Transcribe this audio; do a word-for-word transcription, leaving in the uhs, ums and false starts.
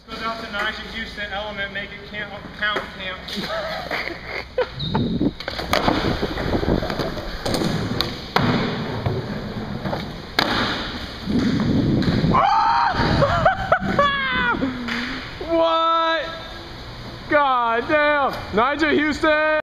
This goes out to Nigel Houston, Element, make it count, count, camp. What? God damn! Nigel Houston!